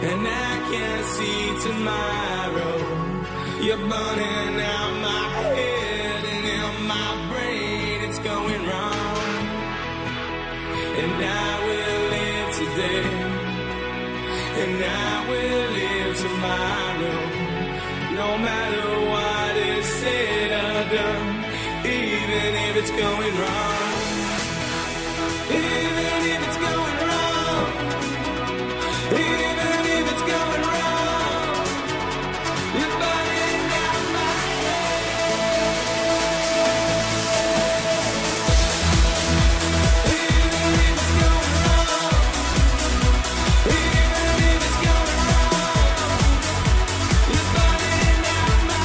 and I can't see tomorrow. You're burning out my head and in my brain it's going wrong. And I will live today, and I will live tomorrow, no matter what is said or done, even if it's going wrong. Even if it's going wrong, even if it's going wrong, you're burning out my head. Even if it's going wrong, even if it's going wrong, you're burning out my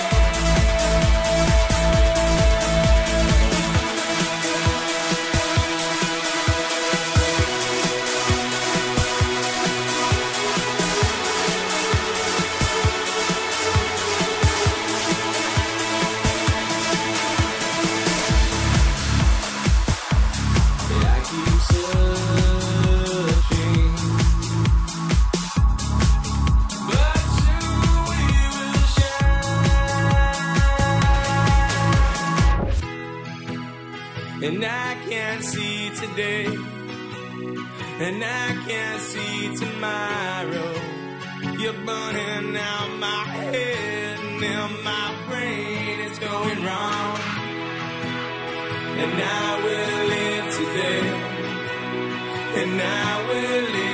and I can't see today, and I can't see tomorrow. You're burning out my head and in my brain it's going wrong. And I will live today, and I will live